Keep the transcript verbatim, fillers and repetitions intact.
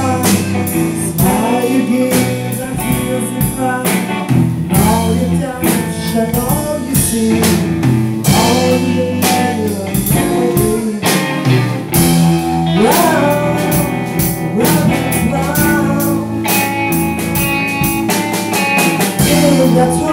Smile you give and tears you cry, and all you touch and all you see, all you need round, round and round. Yeah, that's